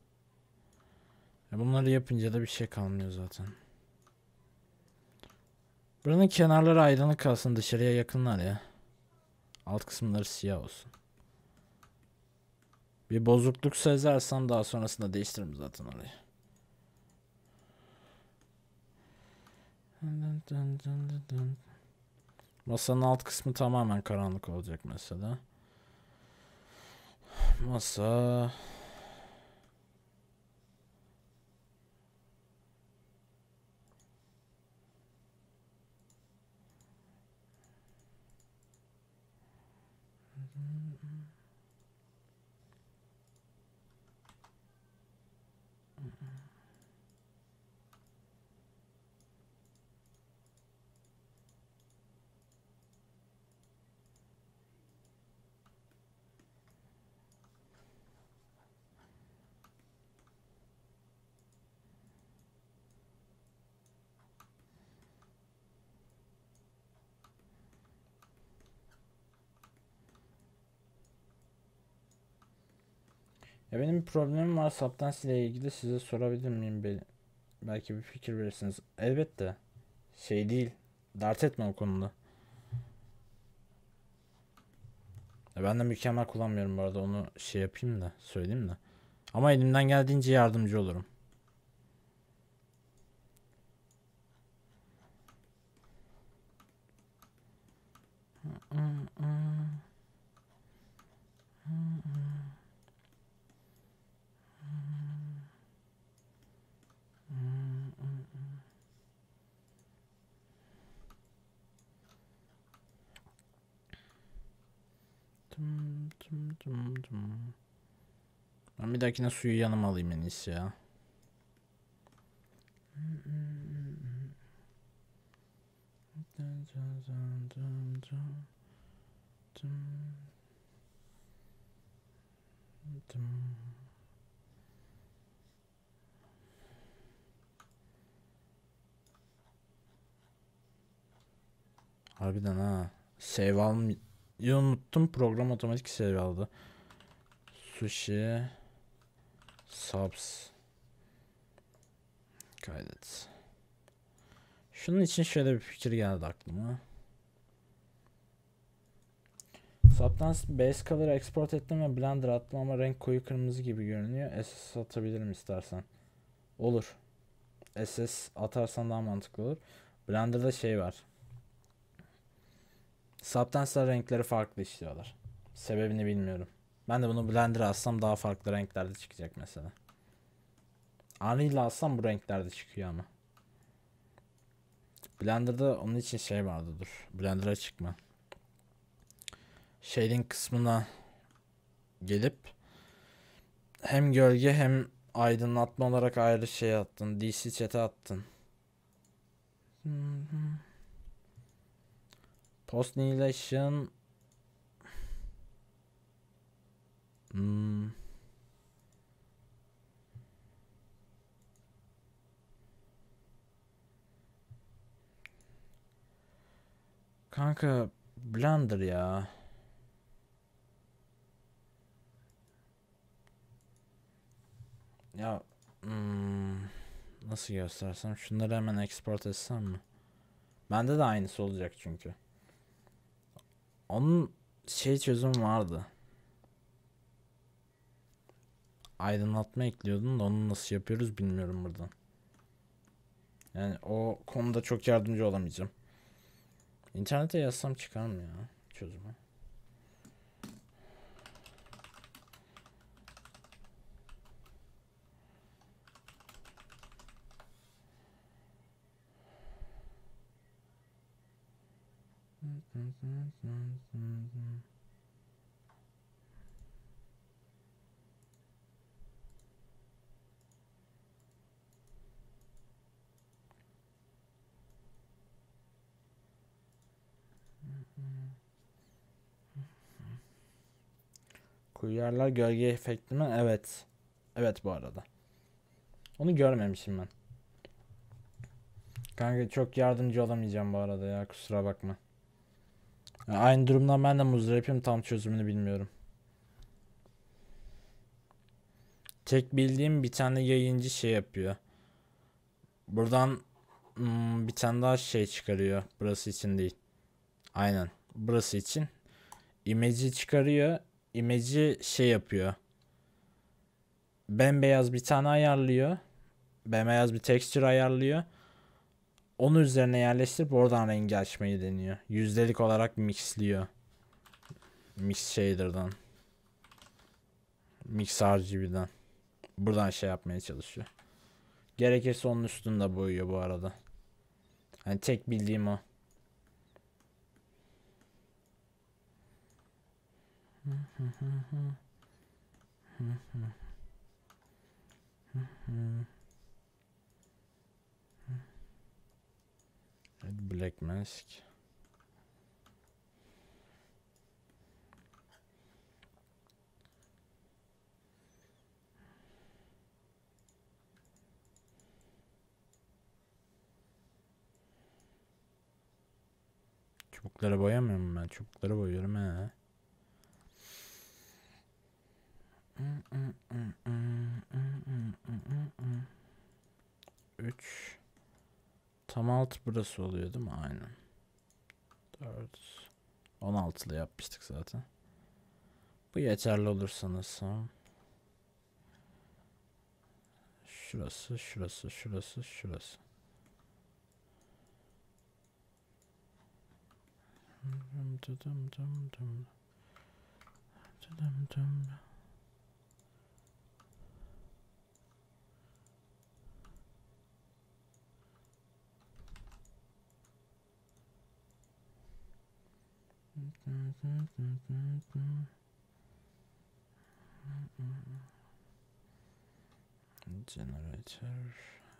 Bunları yapınca da bir şey kalmıyor zaten. Buranın kenarları aydınlık kalsın, dışarıya yakınlar ya. Alt kısımları siyah olsun. Bir bozukluk sezersem daha sonrasında değiştiririm zaten orayı. Masanın alt kısmı tamamen karanlık olacak mesela. Masa. Ya benim bir problemim var Substance ile ilgili, size sorabilir miyim? Belki bir fikir verirsiniz. Elbette. Şey değil. Dert etme o konuda. Ben de mükemmel kullanmıyorum bu arada, onu şey yapayım da söyleyeyim de. Ama elimden geldiğince yardımcı olurum. Ben bir dahakine suyu yanıma alayım en iyisi ya. Harbiden ha. Save almayı unuttum. Program otomatik save aldı. Sushi subs kaydet. Şunun için şöyle bir fikir geldi aklıma. Substance base color export ettim ve Blender attım ama renk koyu kırmızı gibi görünüyor. SS atabilirim istersen. Olur. SS atarsan daha mantıklı olur. Blender'da şey var. Substance'lar renkleri farklı işliyorlar. Sebebini bilmiyorum. Ben de bunu Blender'a alsam daha farklı renklerde çıkacak mesela. Unreal'la alsam bu renklerde çıkıyor ama. Blender'da onun için şey vardı, dur. Blender'a çıkma. Shading kısmına gelip hem gölge hem aydınlatma olarak ayrı şey attın. DC chat'e attın. Post Nihilation Kanka Blender ya. Ya nasıl göstersem, şunları hemen export etsem mi? Bende de aynısı olacak çünkü. Onun şey çözüm vardı. Aydınlatma ekliyordun da onu nasıl yapıyoruz bilmiyorum buradan. Yani o konuda çok yardımcı olamayacağım. İnternete yazsam çıkar mı ya çözümü? Koyu yerler gölge efekti mi? Evet. Evet bu arada. Onu görmemişim ben. Kanka çok yardımcı olamayacağım bu arada ya, kusura bakma. Ya aynı durumdan ben de muzdaripim, tam çözümünü bilmiyorum. Tek bildiğim bir tane yayıncı şey yapıyor. Buradan bir tane daha şey çıkarıyor. Burası için değil. Aynen. Burası için. İmeci çıkarıyor. İmeci şey yapıyor. Bembeyaz bir tane ayarlıyor. Bembeyaz bir texture ayarlıyor. Onu üzerine yerleştirip oradan rengi açmayı deniyor. Yüzdelik olarak mixliyor. Mix shader'dan. Mix RGB'den. Buradan şey yapmaya çalışıyor. Gerekirse onun üstünde boyuyor bu arada. Yani tek bildiğim o. Black Mask. Çubukları boyamıyorum ben. Çubukları boyuyorum he. Üç. Tam alt burası oluyor değil mi? Aynen. 4. 16'lı yapmıştık zaten. Bu yeterli olur sanırsam. Şurası, şurası, şurası, şurası. Generator.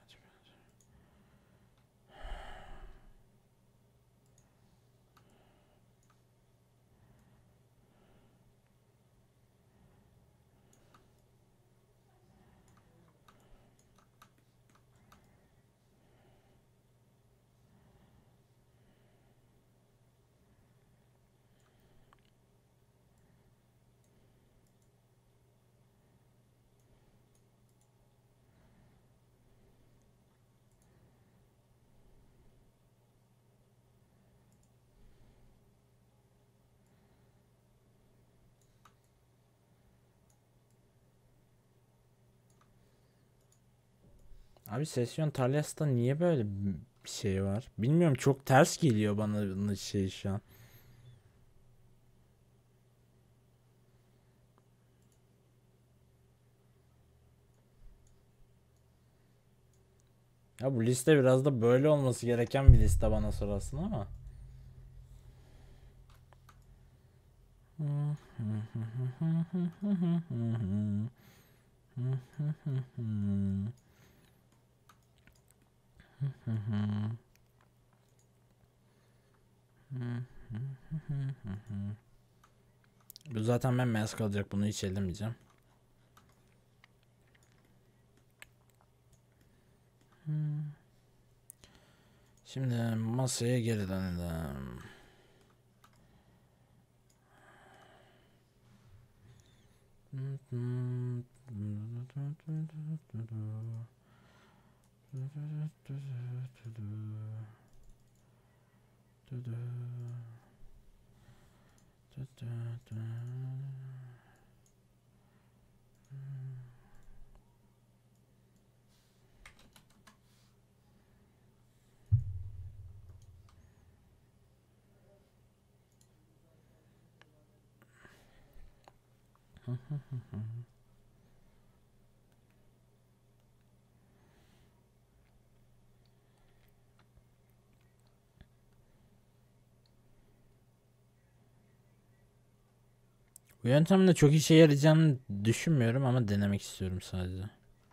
Abi sesyon Talyas'ta niye böyle bir şey var? Bilmiyorum, çok ters geliyor bana şey şu an. Ya bu liste biraz da böyle olması gereken bir liste bana sorarsan ama. Bu zaten bembeyaz kalacak, bunu hiç ellemeyeceğim. Şimdi masaya geri dönelim. Bu yöntemle çok işe yarayacağını düşünmüyorum ama denemek istiyorum sadece.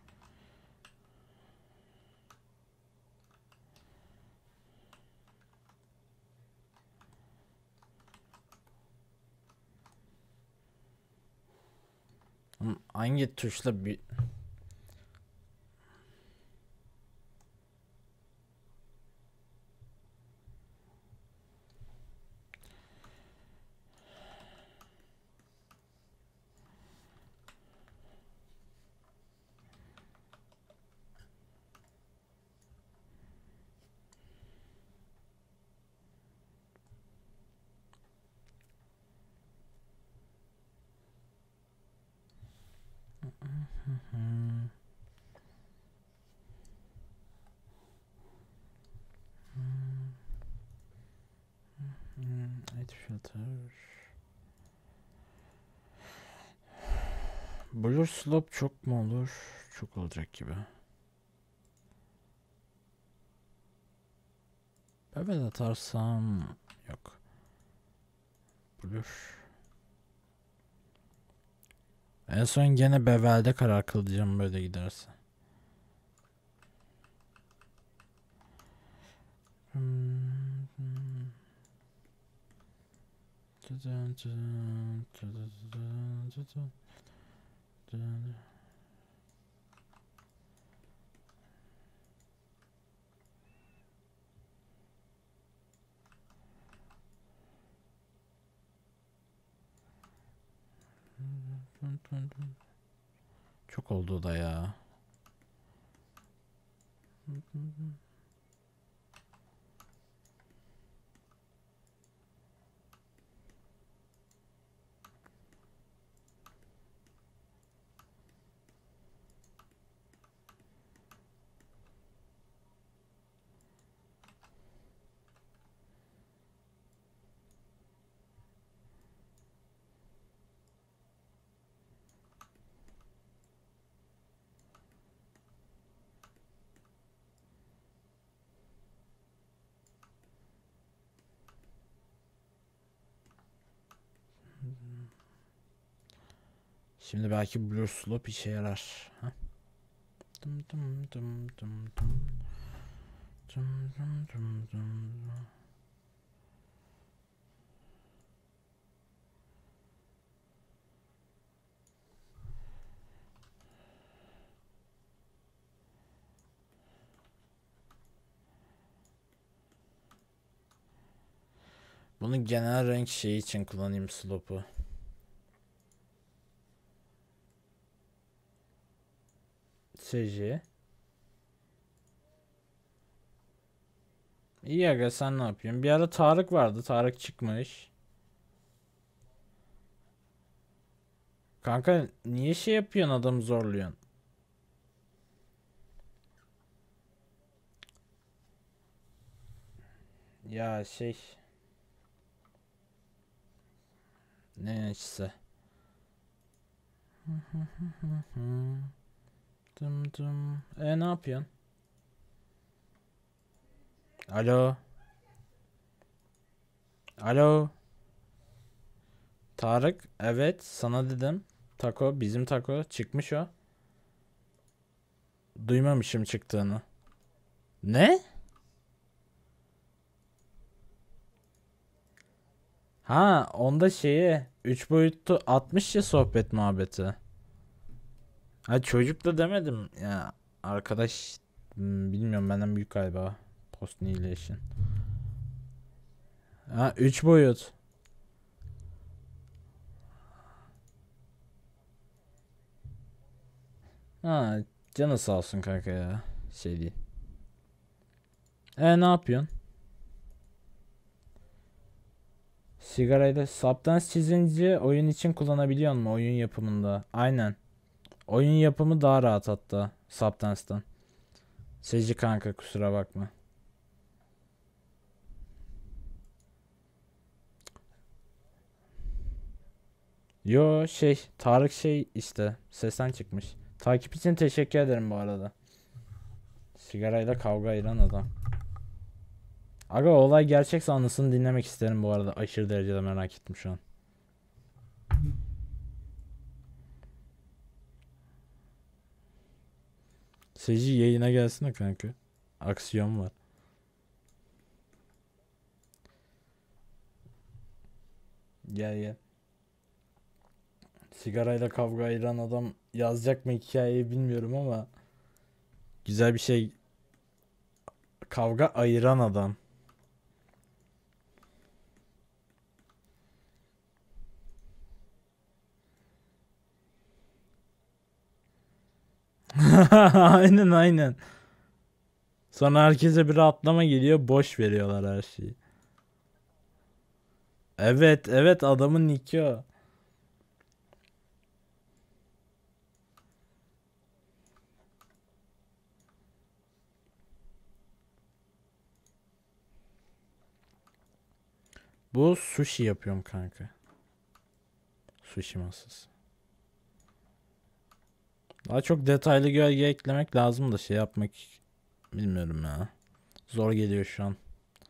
Hangi tuşla bir... Edit filter. Blur slope çok mu olur? Çok olacak gibi. Bevel atarsam yok. Blur. En son gene bevelde karar kılacağım böyle giderse. Çok oldu da ya. Şimdi belki Blue Slope işe yarar. Ha? Dım dım dım dım dım. Dım dım dım dım. Bunu genel renk şeyi için kullanayım slope'u. SC. İyi aga, sen ne yapıyorsun? Bir ara Tarık vardı. Tarık çıkmış. Kanka niye şey yapıyorsun, adamı zorluyorsun? Ya şey. Ne işte. Dım dım. Ne yapıyorsun? Alo. Alo. Tarık. Evet, sana dedim. Taco, bizim Taco çıkmış o. Duymamışım çıktığını. Ne? Ha, onda şeyi 3 boyutlu 60 ya sohbet muhabbeti. Ha, çocuk da demedim ya, arkadaş, bilmiyorum, benden büyük galiba. Post Annihilation. Ha, 3 boyut. Ha, canı sağ olsun kanka ya. Şey değil. Ne yapıyorsun? Sigarayla Substance çizince oyun için kullanabiliyor mu oyun yapımında? Aynen. Oyun yapımı daha rahat hatta Substance'tan. Seci kanka, kusura bakma. Yo şey, Tarık şey işte sesten çıkmış. Takip için teşekkür ederim bu arada. Sigarayla kavga ayıran adam. Aga, olay gerçekse anısını dinlemek isterim bu arada. Aşırı derecede merak ettim şu an. Seci yayına gelsene kanka. Aksiyon var. Gel gel. Sigarayla kavga ayıran adam yazacak mı hikayeyi bilmiyorum ama güzel bir şey. Kavga ayıran adam. Aynen aynen. Sonra herkese bir rahatlama geliyor, boş veriyorlar her şeyi. Evet evet, adamın nicki o. Bu sushi yapıyorum kanka. Sushi masası. Daha çok detaylı gölge eklemek lazım da şey yapmak bilmiyorum ya. Zor geliyor şu an.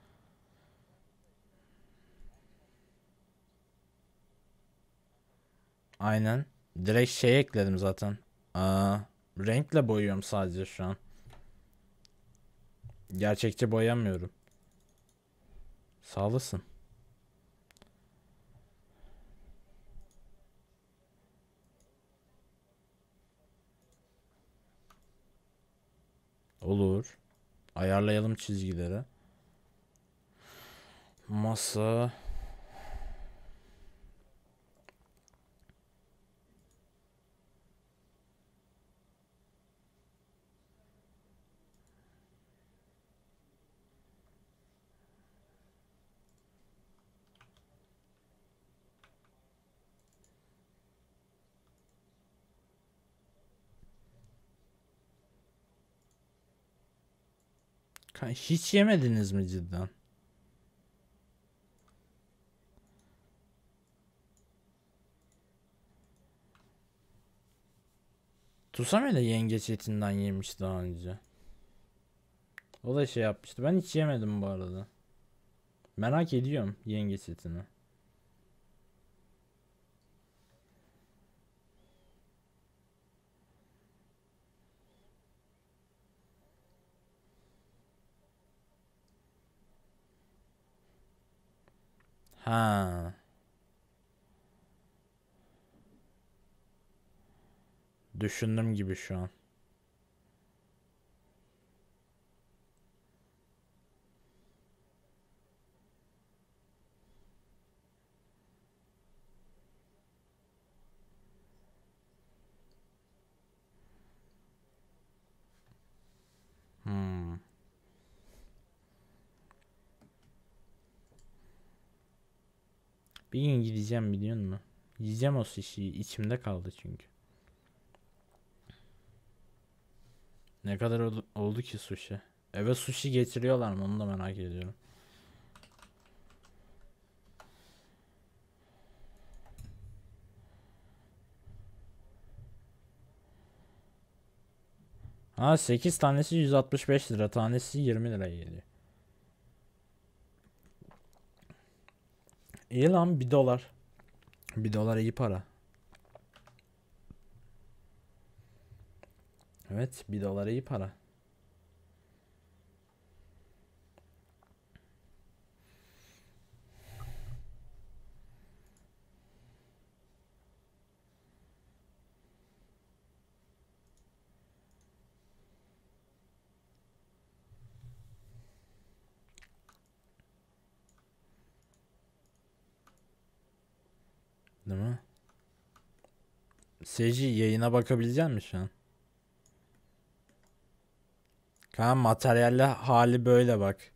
Aynen. Direkt şey ekledim zaten. Aa, renkle boyuyorum sadece şu an. Gerçekçi boyamıyorum. Sağ olasın. Olur. Ayarlayalım çizgileri. Masa. Hiç yemediniz mi cidden? Tusame de yengeç etinden yemiş daha önce. O da şey yapmıştı. Ben hiç yemedim bu arada. Merak ediyorum yengeç etini. Ha, düşündüm gibi şu an. Hmm. Bir gün gideceğim biliyor musun? Yiyeceğim o sushi'yi. İçimde kaldı çünkü. Ne kadar oldu ki sushi? Eve sushi getiriyorlar mı? Onu da merak ediyorum. Ha, 8 tanesi 165 lira. Tanesi 20 liraya geliyor. İyi lan, 1 dolar. 1 dolar iyi para. Evet, 1 dolar iyi para. Değil mi? Seyirci yayına bakabilecek misin şu an? Kanka materyalle hali böyle bak.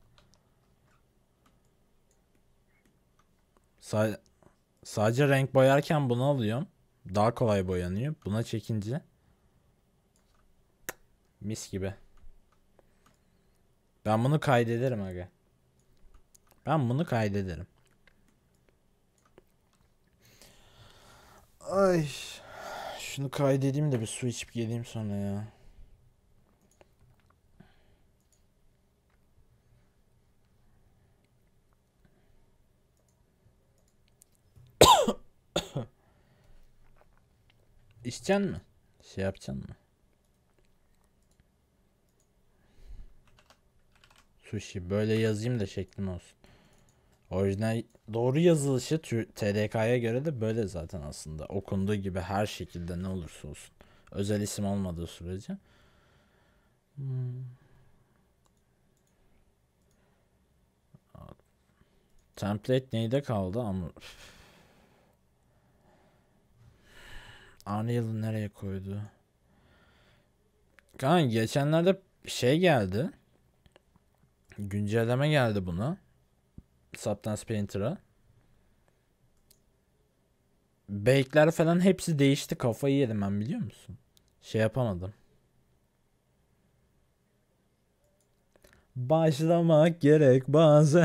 Sa- Sadece renk boyarken bunu alıyorum. Daha kolay boyanıyor. Buna çekince mis gibi. Ben bunu kaydederim aga. Ben bunu kaydederim. Ay. Şunu kaydedeyim de bir su içip geleyim sonra ya. İçeceksin mi? Şey yapacaksın mı? Sushi. Böyle yazayım da şeklim olsun. Orijinal doğru yazılışı TDK'ya göre de böyle zaten aslında. Okunduğu gibi her şekilde ne olursa olsun. Özel isim olmadığı sürece. Hmm. Template neyde kaldı ama Unreal'ı nereye koydu? Kanka geçenlerde şey geldi. Güncelleme geldi buna. Substance Painter'a. Bake'ler falan hepsi değişti. Kafayı yedim ben, biliyor musun? Şey yapamadım. Başlamak gerek bazen.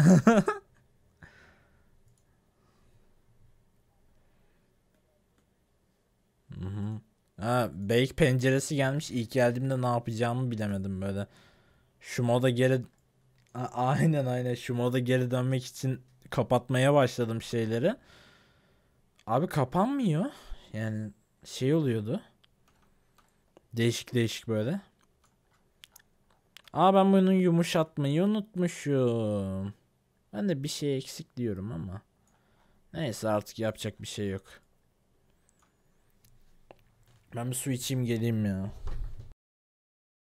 Hı hı. Ha, Bake penceresi gelmiş. İlk geldiğimde ne yapacağımı bilemedim böyle. Şu moda geri aynen şu moda geri dönmek için kapatmaya başladım şeyleri. Abi kapanmıyor. Yani şey oluyordu. Değişik değişik böyle. Aa, ben bunu yumuşatmayı unutmuşum. Ben de bir şey eksik diyorum ama. Neyse, artık yapacak bir şey yok. Ben bir su içeyim geleyim ya.